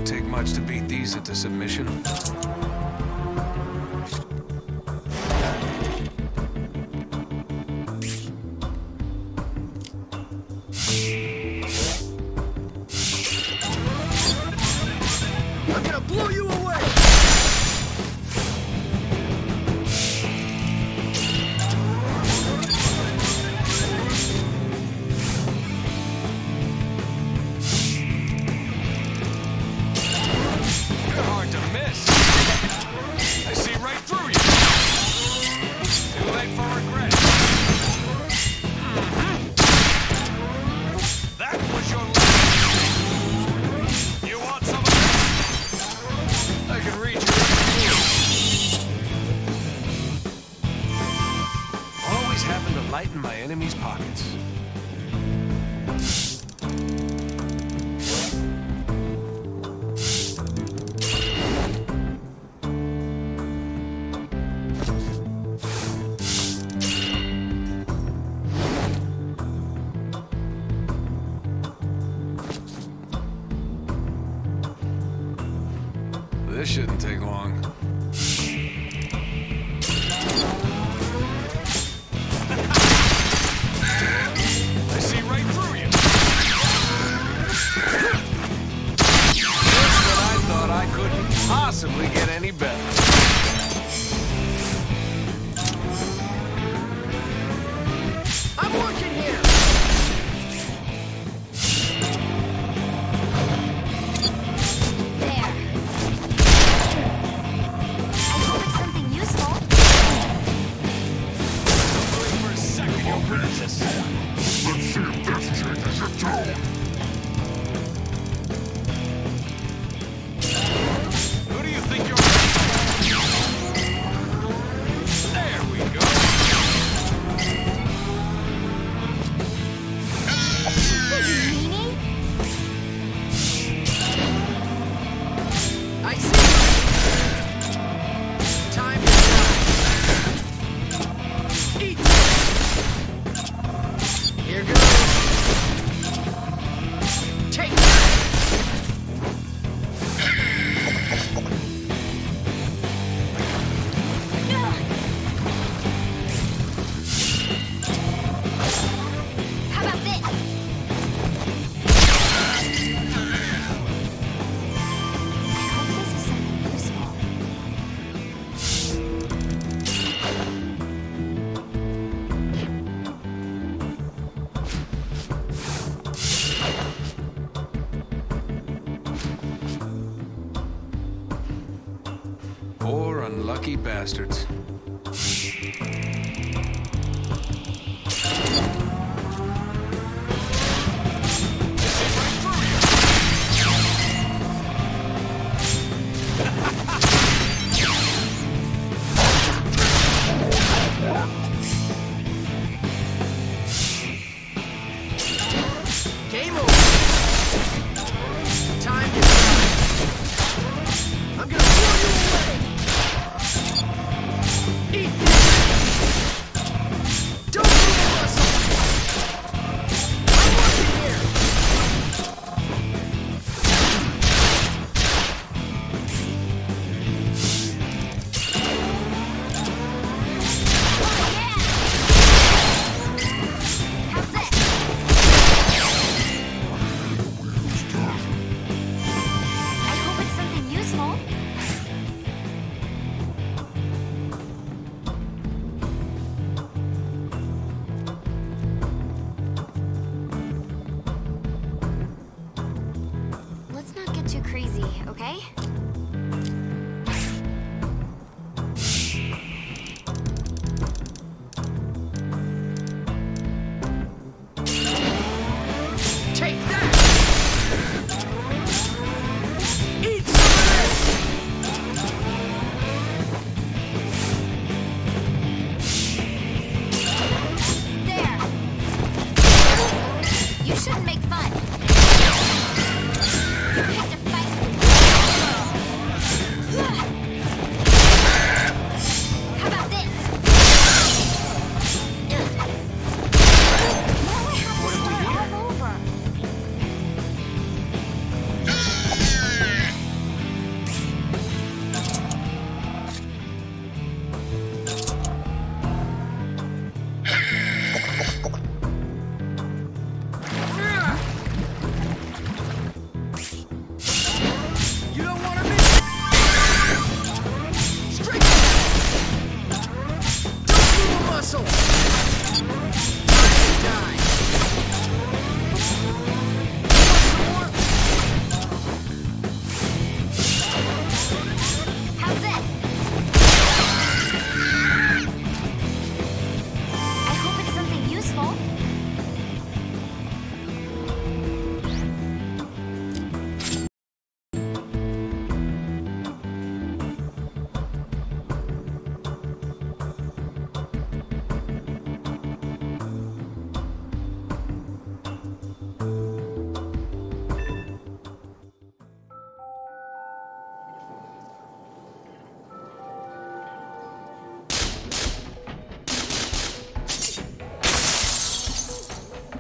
Won't take much to beat these into submission. I'm gonna blow you away! You're hard to miss. I see right through you. Too late for regret. That was your last. You want some of this? I can read you. Always happen to lighten my enemy's pockets. This shouldn't take long. I see right through you. Just when I thought I couldn't possibly get any better. I'm working here! There. I hope it's something useful. Wait for a second, you'll resist. Let's see if this changes your tone. Who do you think you're? There we go. Meaning? I see! Time to die! Eat this! Here goes! Take that! How about this? I hope this is something useful. Poor unlucky bastards. Game over! Time to die! I'm gonna blow you away! Eat this! Don't move a muscle! I'm working here! How's this? I hope it's something useful. Let's not get too crazy, okay? Take that! Eat some of There. You shouldn't make fun. You picked a fight. How about this? Now I have to start all over.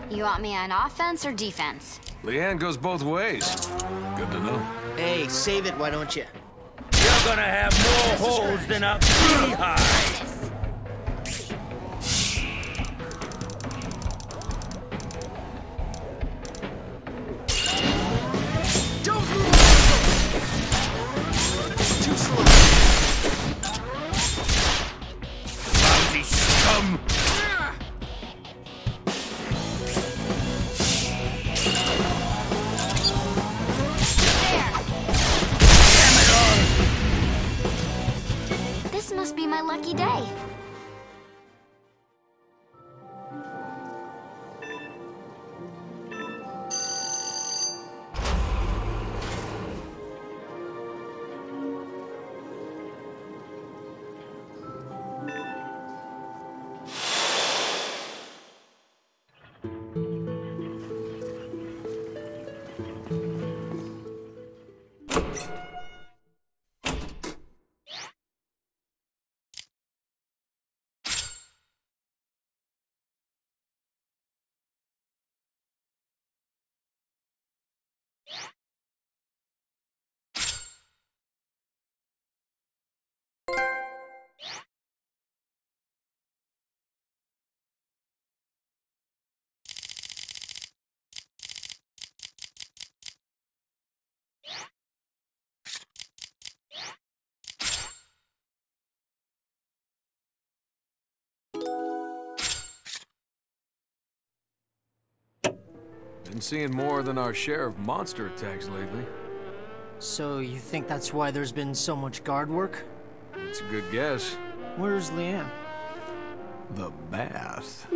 You want me on offense or defense? Leanne goes both ways. Good to know. Hey, save it, why don't you? You're gonna have more holes than a beehive! Don't move! Too slow. Lousy scum! This must be my lucky day. Been seeing more than our share of monster attacks lately. So you think that's why there's been so much guard work? It's a good guess. Where's Leanne? The bath.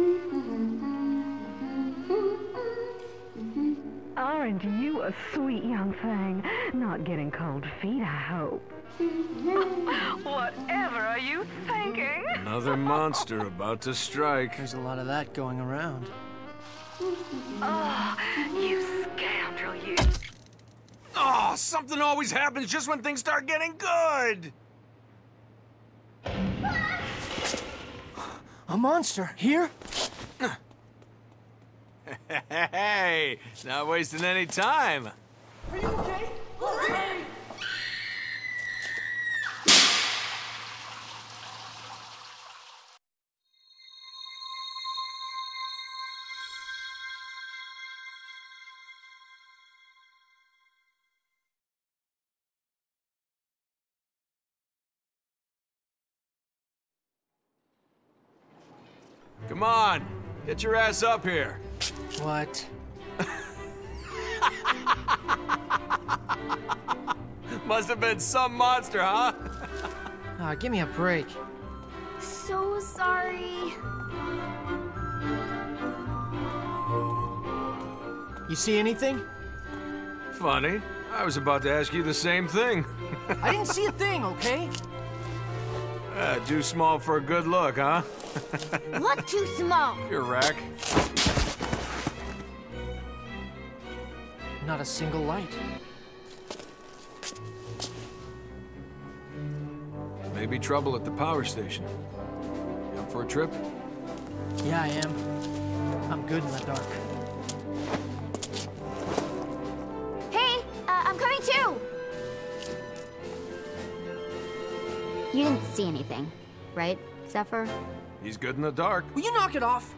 Aren't you a sweet young thing? Not getting cold feet, I hope. Whatever are you thinking? Another monster about to strike. There's a lot of that going around. Oh, you scoundrel, you. Oh, something always happens just when things start getting good! A monster? Here? Hey, not wasting any time. Are you okay? Hurry! Come on, get your ass up here. What? Must have been some monster, huh? Ah, give me a break. So sorry. You see anything? Funny. I was about to ask you the same thing. I didn't see a thing, okay? Too small for a good look, huh? Look too small. You're rack. Not a single light. Maybe trouble at the power station. You up for a trip? Yeah, I am. I'm good in the dark. Hey, I'm coming too. You didn't see anything, right, Zephyr? He's good in the dark. Will you knock it off?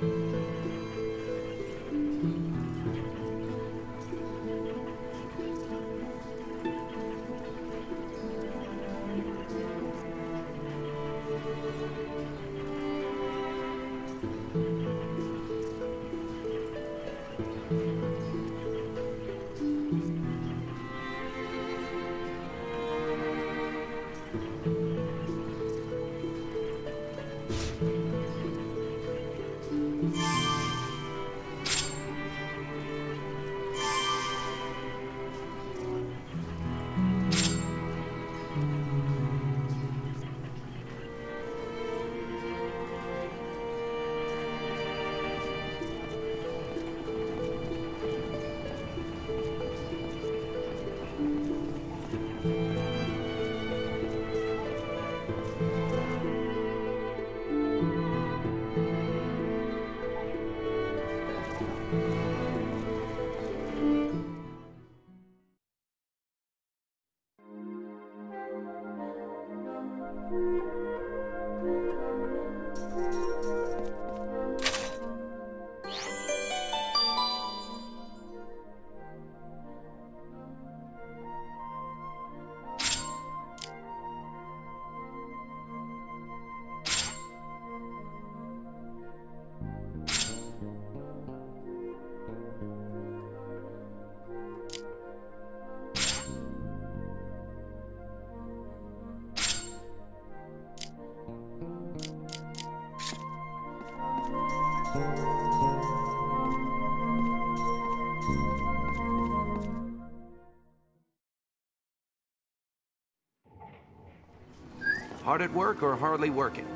Hard at work or hardly working?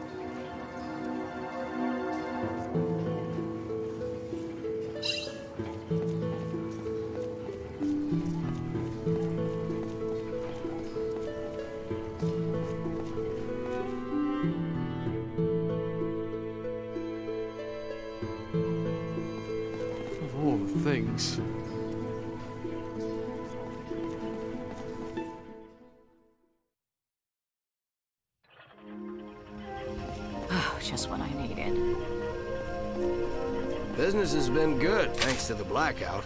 Of all the things. Just what I needed. Business has been good, thanks to the blackout.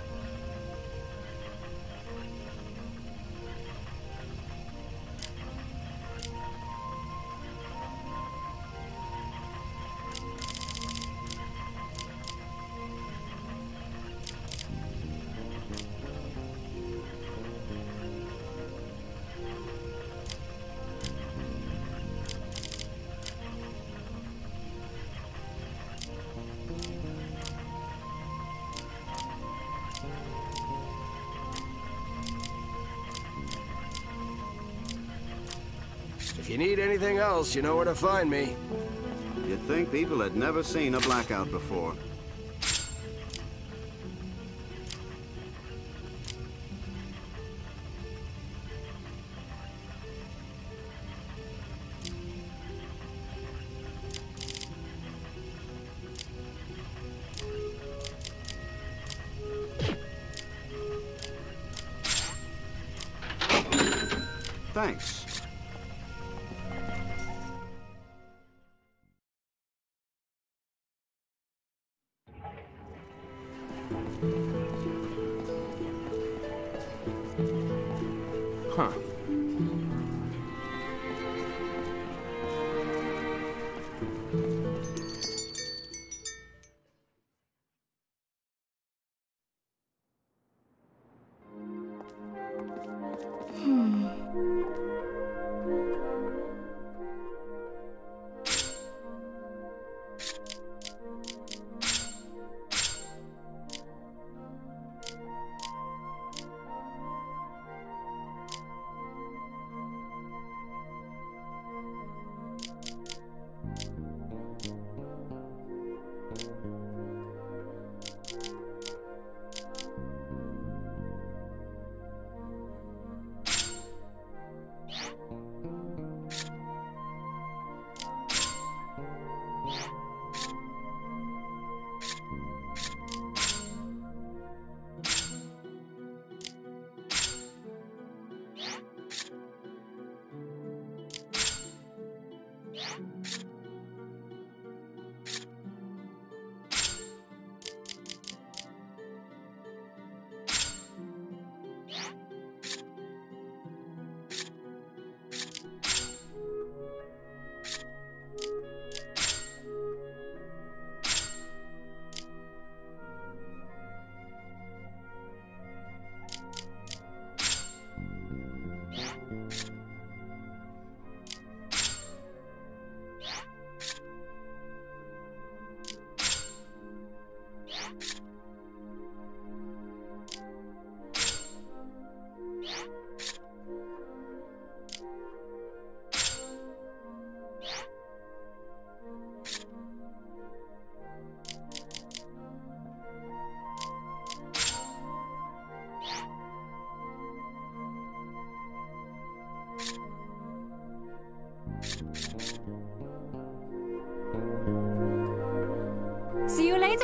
If you need anything else, you know where to find me. You'd think people had never seen a blackout before. Thanks. Huh.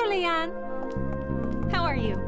Leanne. How are you?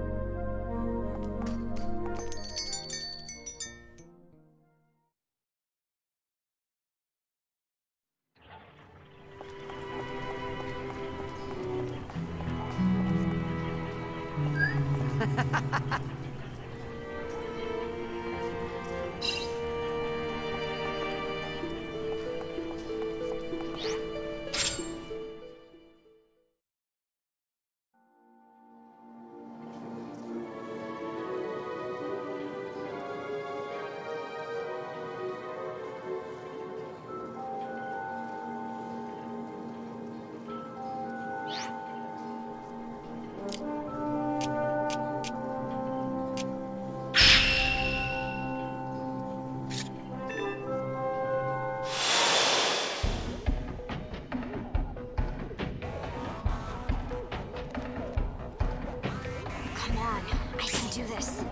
Come on, I can do this.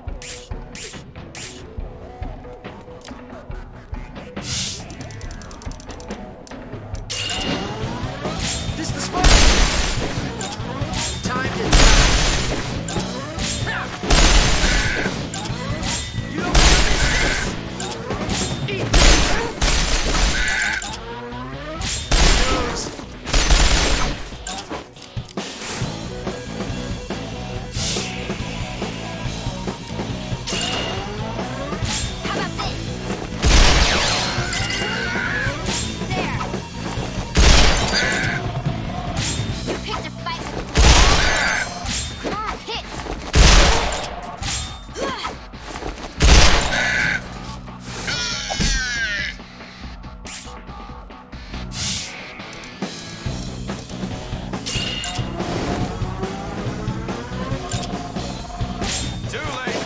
This is the spot! Time to die! You don't want to miss this! Eat this! How about this? There. You picked a fight with... Come on, hit! Too late.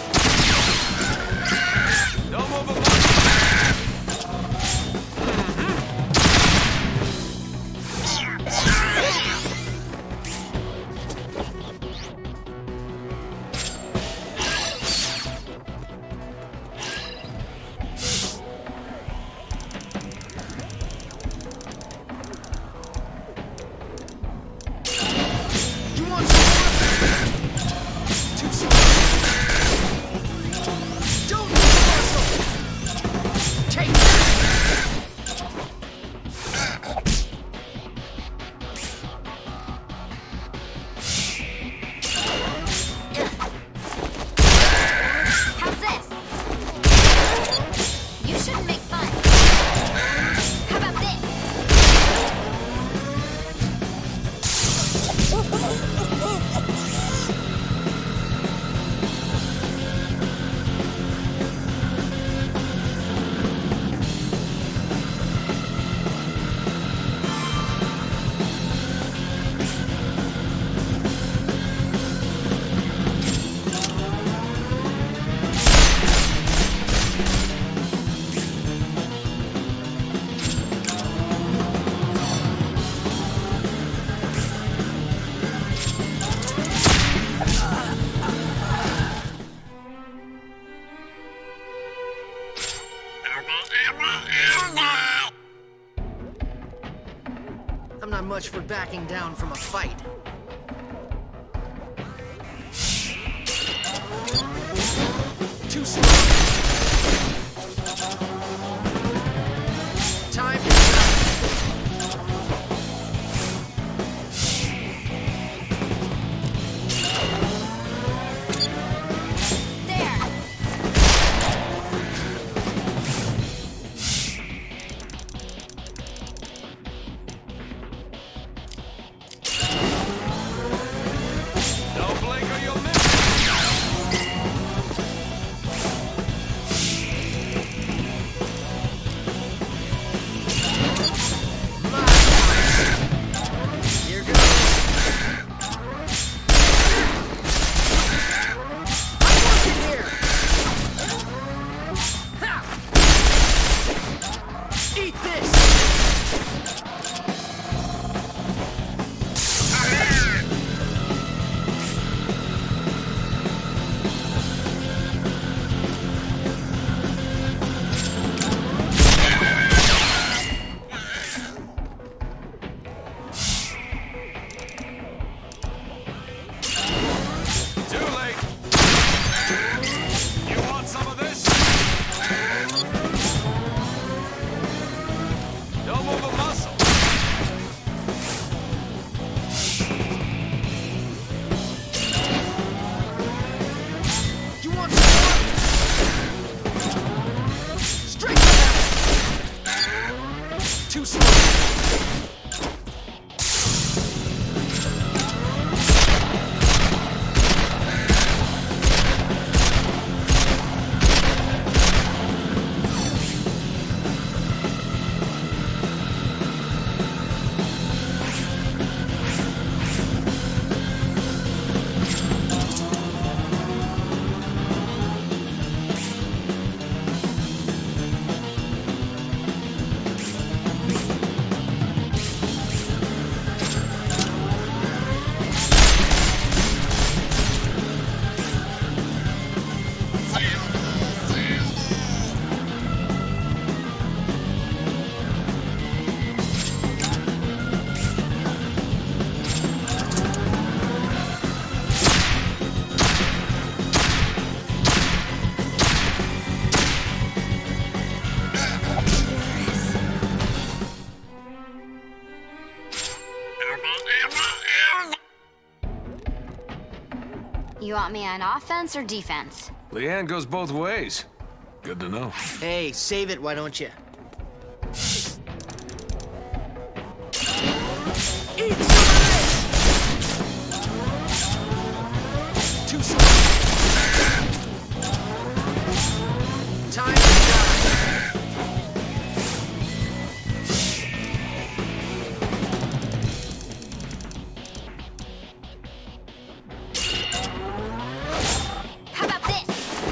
Don't move a muscle. You want some more? Too slow. Don't lose the muscle! Take that! How's this? You shouldn't make fun. How about this? I'm not much for backing down from a fight. Too slow. Time to die. There. Don't blink or you'll miss. You want me on offense or defense? Leanne goes both ways. Good to know. Hey, save it, why don't you? Eat too slow. Time to die. How about this?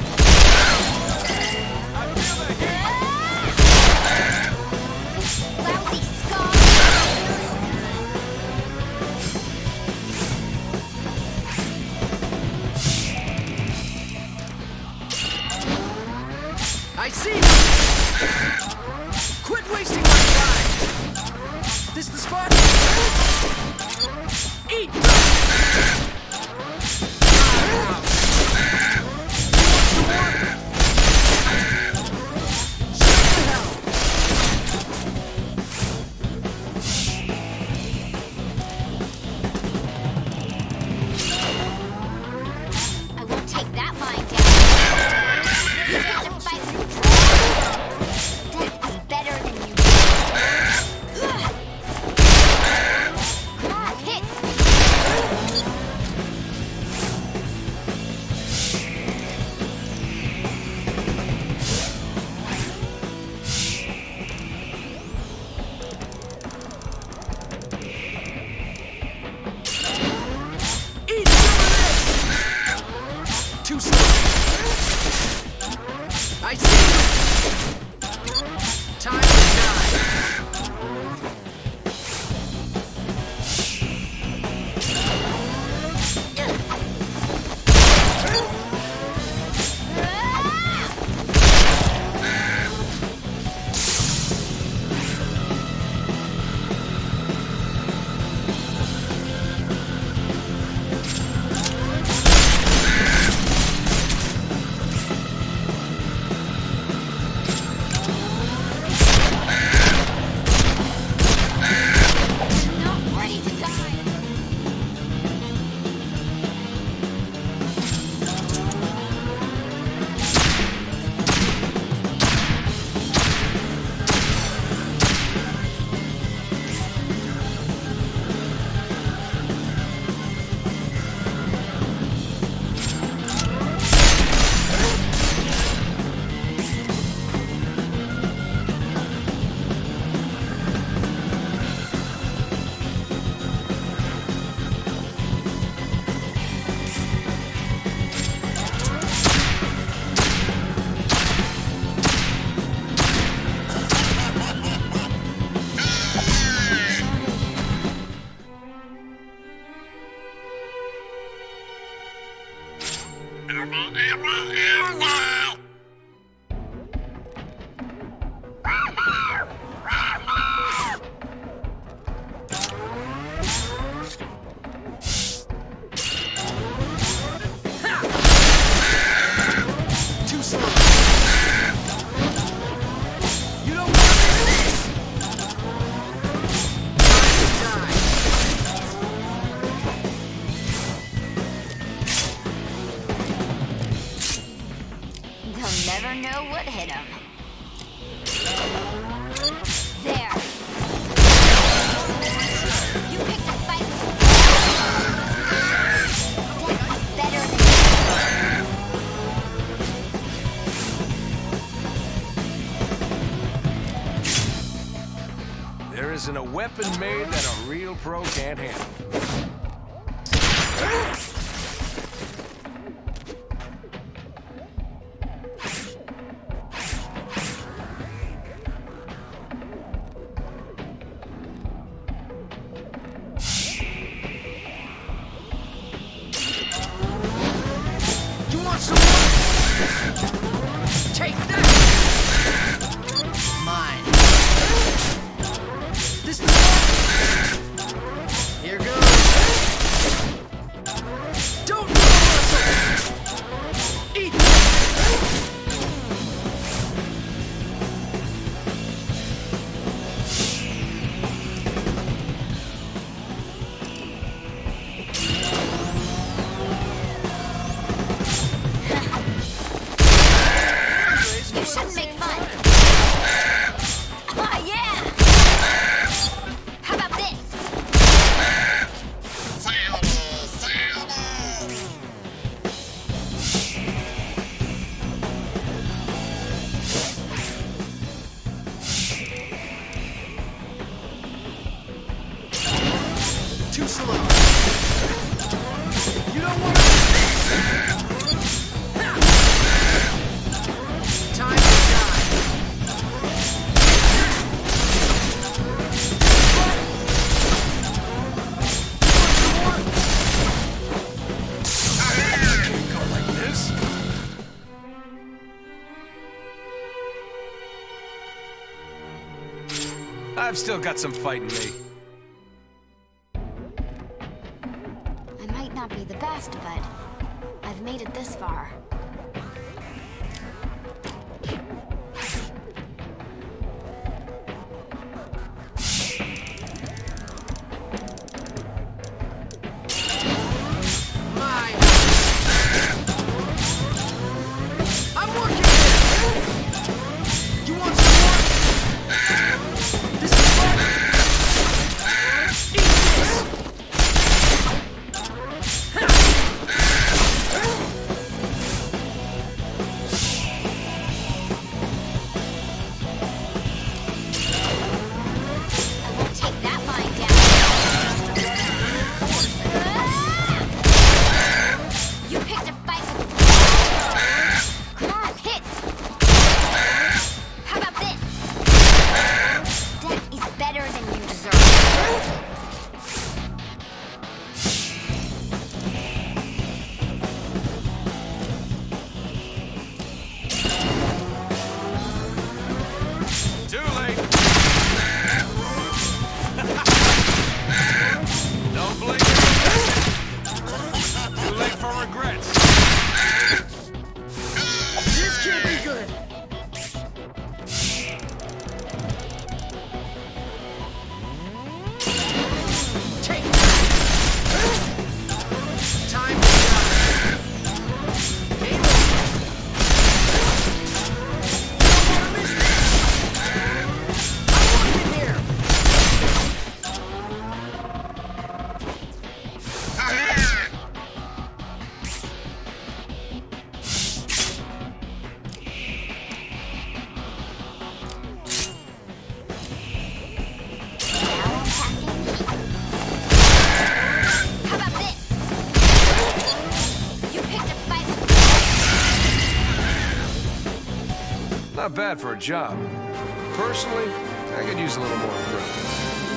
Lousy scum! I see you. Quit wasting my time. This the spot? Eat. I won't take that lying down. You get to fight through trouble. Death is better than you. Come on, hit! Eat too slow. I see you. Time to die. Not ready to die. Too slow. You don't want this. Time to die. They'll never know what hit them. There. You picked a fight with Death is better than There isn't a weapon made that a real pro can't handle. You want some more? Take that. Mine. This is here goes. slow. You don't want time to die. Can't go like this. I've still got some fight in me. I might not be the best, but I've made it this far. I'm working here. You want some more? This is fun. Eat this. I won't take that lying down. You picked a fight with... Come on, hit! How about this? That is better than you deserve. Too late. Don't blink. Too late for regrets. This can't be good. Take that. Time to die. Game over. Don't wanna miss this. I'm working here. Now attacking me. How about this? You picked a fight with... Not bad for a job. Personally, I could use a little more improvement.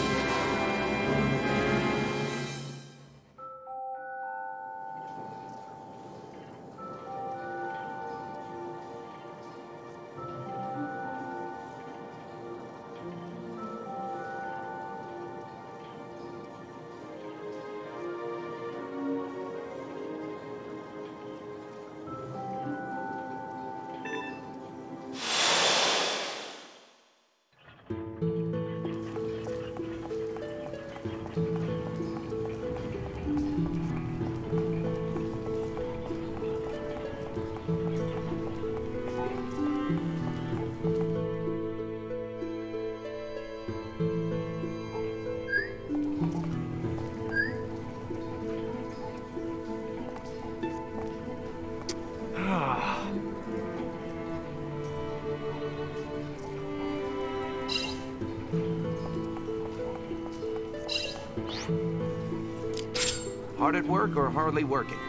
Hard at work or hardly working?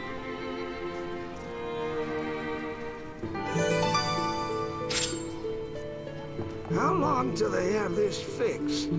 How long till they have this fixed?